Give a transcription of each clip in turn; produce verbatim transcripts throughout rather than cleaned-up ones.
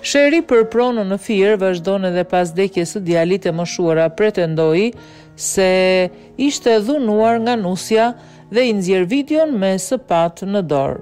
Sheri për pronën në Fier vazhdon edhe pas vdekjes së djalit e moshuara, pretendoi se ishte dhunuar nga nusja dhe i nxjerr videon me sapat në dorë.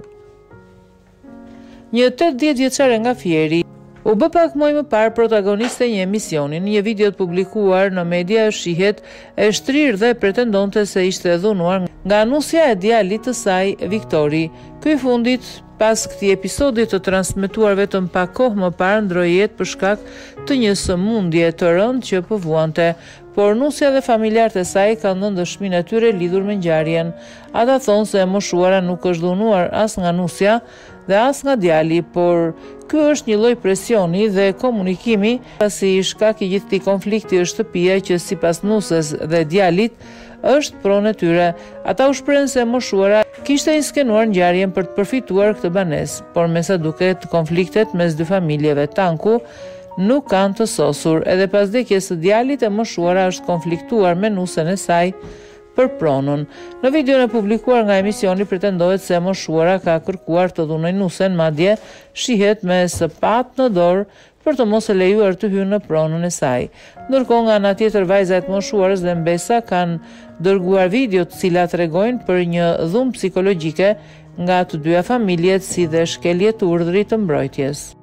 Një tetëdhjetë vjeçare nga Fieri u bë pak muaj më parë protagoniste e një emisioni. Në një video të publikuar në media shihet e shtrirë dhe pretendonte se ishte dhunuar nga nusja e djalit të saj, Viktori. Ky i fundit, pas këtij episodi të transmetuar vetëm pak kohë më parë, ndroi jetë për shkak të një sëmundje të rëndë që po vuante, por nusja dhe familjarët e saj kanë dhënë dëshminë e tyre lidhur me ngjarjen. Ata thonë se e moshuara nuk është dhunuar as nga nusja dhe as nga djali, por ky është një lloj presioni dhe komunikimi, pasi shkaki i gjithë këtij konflikti është shtëpia që sipas nusës dhe djalit është pronë e tyre. Ata u shprehën se e moshuara kishte inskenuar ngjarjen për të përfituar këtë banesë, por me sa duket konfliktet mes dy familjeve tanku nuk kanë të sosur. Edhe pas vdekjes së djalit, e moshuara është konfliktuar me nusën e saj për pronën. Në videon e publikuar nga emisioni pretendohet se e moshuara ka kërkuar të dhunojë nusën, madje shihet me sapat në dorë për të mos e lejuar të hyjë në pronën e saj. Ndërkohë nga ana tjetër, vajzat e moshuarës dhe mbesa kanë dërguar video të cilat tregojnë për një dhunë psikologjike nga të dyja familjet, si dhe shkelje të urdhrit të mbrojtjes.